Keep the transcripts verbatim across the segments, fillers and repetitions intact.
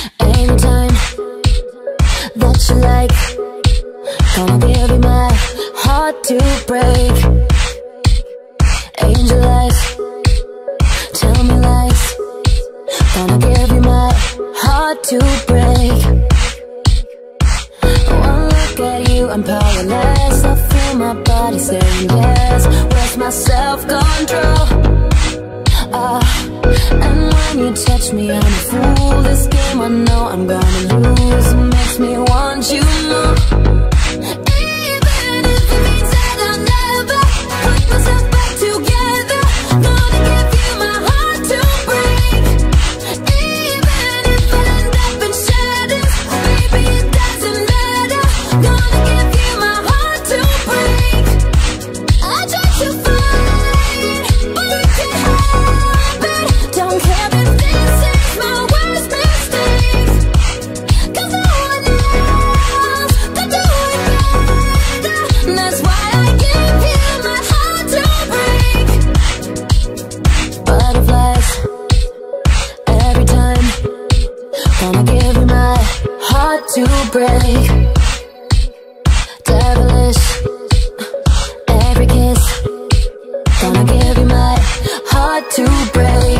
Every time that you like, gonna give you my heart to break. Angel eyes, tell me lies, gonna give you my heart to break. One look at you, I'm powerless. I feel my body saying yes. Where's my self-control? Ah, and when you touch me, I'm a fool. This game I know I'm gonna lose. It makes me want you more. Even if it means that I'll never put myself back together, gonna give you my heart to break. Even if I end up in shatters, baby, it doesn't matter. Gonna give you my heart to break. I try to fight, but I can't help it. Don't care if this is my worst mistake, 'cause no one else can do it better. That's why I give you my heart to break. Butterflies, every time, gonna give you my heart to break. Devilish, every kiss, gonna give you my heart to break.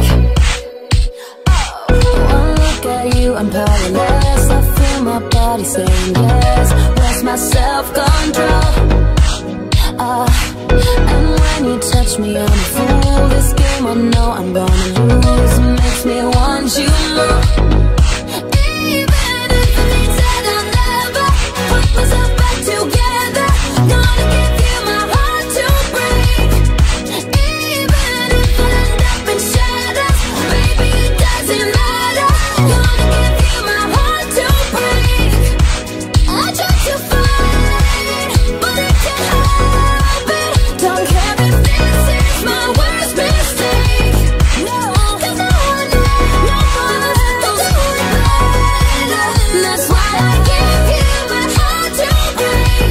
One look at you, I'm powerless. I feel my body saying yes. Where's my self-control? Ah, and when you touch me, I'm a fool. This game I know I'm gonna lose. It makes me want you more. Even if it means that I'll never put myself back together, gonna give you my heart to break. Even if I end up in shatters, baby, it doesn't matter. Gonna give you my heart to break. I try to fight, but I can't help it. Don't care if this is my worst mistake. No, 'cause no one else, no one else can do it better. That's why I give you my heart to break.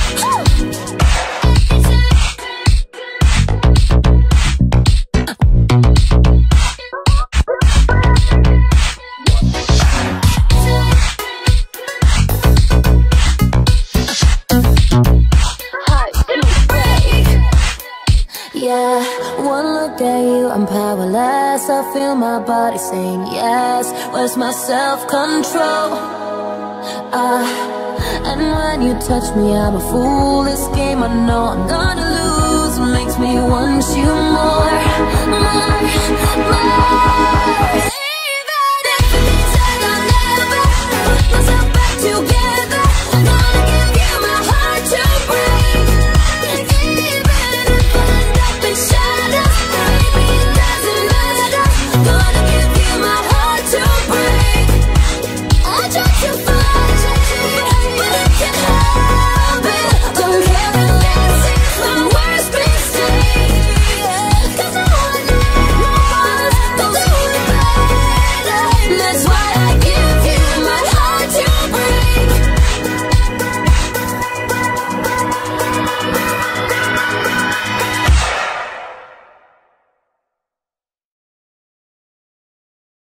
Yeah, one look at you, I'm powerless. I feel my body saying yes. Where's my self-control? Ah, and when you touch me, I'm a fool. This game I know I'm gonna lose. Makes me want you more, more.